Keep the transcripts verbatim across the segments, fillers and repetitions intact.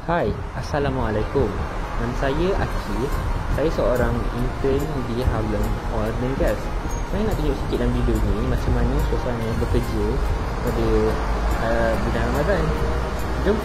Hai, Assalamualaikum. Nama saya Akif. Saya seorang intern di Harlem Oil and Gas. Saya nak tunjuk sikit dalam video ni macam mana suasana bekerja pada uh, bulan Ramadan. Jom.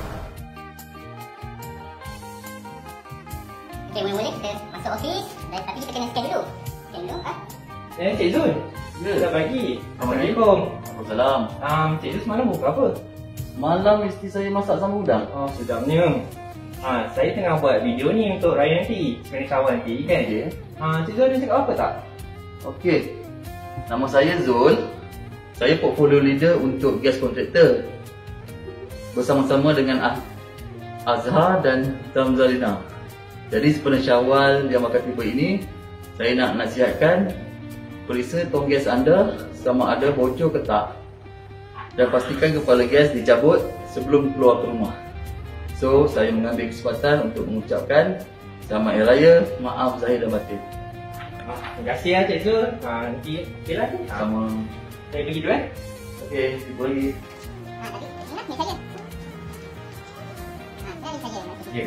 Okay, mula-mula kita masuk office dan tapi kita kena scan dulu. Scan dulu, ha? Eh, Cik Zul. Ya. Selamat pagi. Assalamualaikum. Waalaikumsalam. Um, Cik Zul semalam buka apa? Malam isteri saya masak sama udang. Oh, sedapnya. Ha, saya tengah buat video ni untuk raya nanti. Sebenarnya kawan nanti kan? Okey. Ha, Cik Zul ada cakap apa tak? Okey. Nama saya Zul. Saya portfolio leader untuk gas kontraktor. Bersama-sama dengan Ah- Azhar dan Tamzalina. Jadi sepenuh Syawal yang akan tiba ini, saya nak nasihatkan periksa tong gas anda sama ada bocor ke tak. Dan pastikan kepala gas dicabut sebelum keluar ke rumah. So, saya mengambil kesempatan untuk mengucapkan Selamat Hari Raya, maaf zahir dan batin. Ha, terima kasih ya Cik Zul. Ha, nanti okey lah ni. Ha, Sama. saya pergi dulu eh. Okey, boleh. Ha, tadi ingat ni saya. Ha, tadi saya. Ya.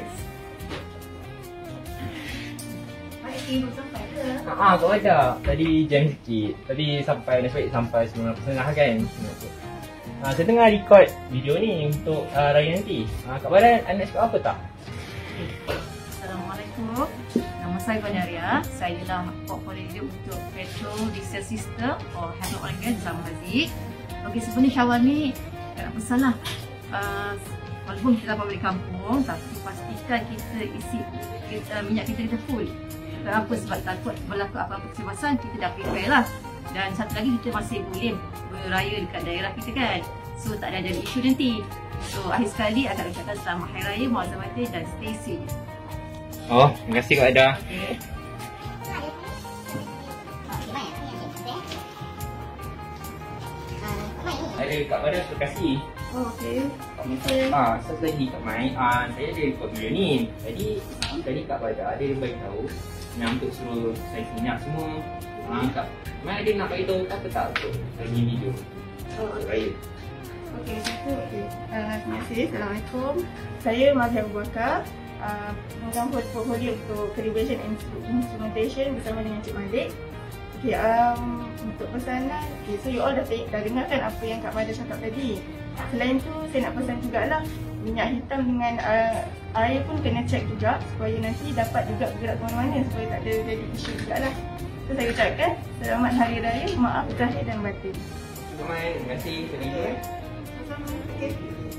Okey, sampai ke? Ha, kau ada. Tadi jam sikit. Tadi sampai nasib baik sampai sembilan belas setengah kan. Ha, saya tengah record video ni untuk uh, raya nanti. Ha, Kak Badan, anda nak cakap apa tak? Assalamualaikum. Nama saya Banaria. Saya adalah portfolio leader untuk Petro Diesel System or Harlem Oil and Gas bersama Haziq. Okey, sebenarnya Syawal ni tak nak pesan lah. Uh, walaupun kita dapat balik kampung, tapi pastikan kita isi kita, minyak kita kita full. Kenapa? Sebab takut berlaku apa-apa kecemasan, kita dah prepare lah. Dan satu lagi, kita masih boleh beraya dekat daerah kita kan. So tak ada jadi isu nanti. So akhir sekali akan ucapkan selamat Hari Raya, Muazzamatin dan stay safe. Oh, terima kasih Kak Ada. Okay. Ada Kak Badan terima kasih. Oh, okay. Ah, satu lagi Kak Mai, ah, saya ada record video ni. Jadi, tadi Kak Badan ada bagi tahu nak untuk suruh saya minyak semua. Ah, Kak Mai ada nak bagi tahu apa tak untuk bagi video Oh, untuk raya. okey, satu okey. Uh, terima kasih. Assalamualaikum. Saya Mariam Abu Bakar. Uh, memegang portfolio untuk calibration and instrumentation bersama dengan Cik Malik. Okay, um, untuk pesanan, okay, so you all dah, dah dengarkan apa yang Kak Mada cakap tadi. Selain tu, saya nak pesan jugalah minyak hitam dengan uh, air pun kena check juga supaya nanti dapat juga bergerak ke mana-mana supaya tak ada jadi isu jugalah. So saya ucapkan selamat Hari Raya, maaf zahir dan batin. Kak Mai, terima kasih. Terima kasih. Okay.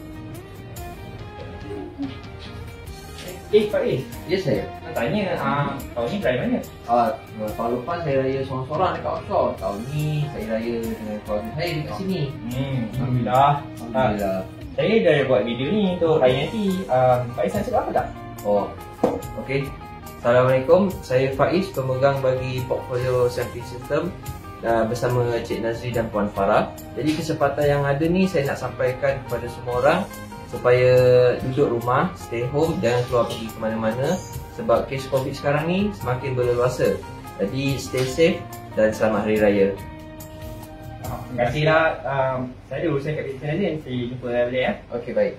Eh, Faiz, Ya saya. nak tanya, ah, tahun ni raya mana? Ah, tahun lepas saya raya seorang-seorang dekat offshore. Tahun ni saya raya dengan keluarga saya dekat sini. Hmm, Alhamdulillah. Alhamdulillah. Saya dah buat video ni untuk raya nanti. Um, Faiz nak cakap apa tak? Oh, okey. Assalamualaikum. Saya Faiz, pemegang bagi portfolio sampling system uh, bersama Cik Nazri dan Puan Farah. Jadi kesempatan yang ada ni saya nak sampaikan kepada semua orang supaya duduk rumah, stay home, jangan keluar pergi ke mana-mana sebab kes COVID sekarang ni semakin berleluasa. Jadi stay safe dan selamat Hari Raya. Uh, terima kasih lah. Um, saya ada urusan kat Peter Nazin. Saya jumpa balik ya. Okey, baik.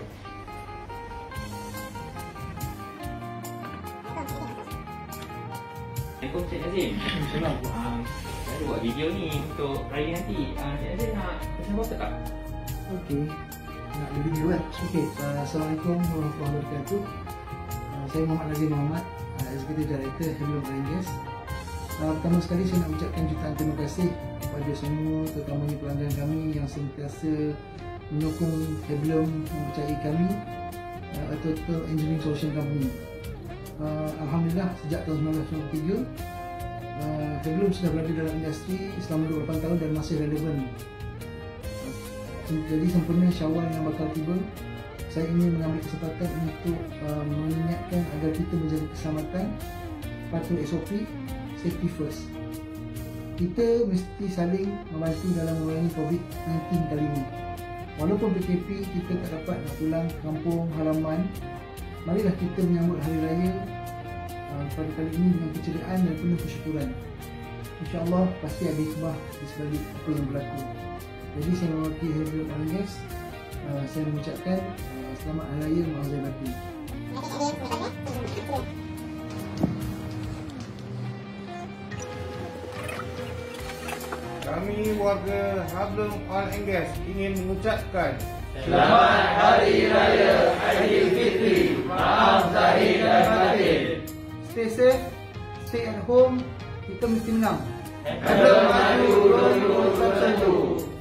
Assalamualaikum Cik Nazin. um, Saya ada buat video ni untuk raya nanti. uh, Cik Nazin nak pesan apa tak? Okey, nak ada video kan? Okey, uh, Assalamualaikum warahmatullahi wabarakatuh. uh, Saya Muhammad Nazim Muhammad, uh, Executive Director Harlem Oil and Gas. uh, Pertama sekali saya nak ucapkan jutaan terima kasih kepada semua, terutamanya pelanggan kami yang sentiasa menyokong Harlem, mempercayai kami uh, atau Total Engineering Solution Company. uh, Alhamdulillah, sejak tahun sembilan belas sembilan puluh tiga uh, Harlem sudah berada dalam industri selama dua puluh lapan tahun dan masih relevan. Jadi sempena Syawal yang bakal tiba, saya ingin mengambil kesempatan untuk uh, mengingatkan agar kita menjaga keselamatan, patuh S O P, safety first. Kita mesti saling membantu dalam memerangi COVID sembilan belas kali ini. Walaupun P K P kita tak dapat nak pulang ke kampung halaman, marilah kita menyambut Hari Raya uh, pada kali ini dengan keceriaan dan penuh kesyukuran. InsyaAllah pasti ada hikmah di sebalik apa yang berlaku. Jadi saya mewakili Harlem Oil and Gas uh, saya mengucapkan uh, selamat Hari Raya Mauzai Batin. Kami warga Hablum Oil and Gas ingin mengucapkan Selamat Hari Raya Aidilfitri. Maaf zahir dan batin. Stay safe, stay at home, kita mesti menang. Hablum Maju dua ribu dua puluh satu.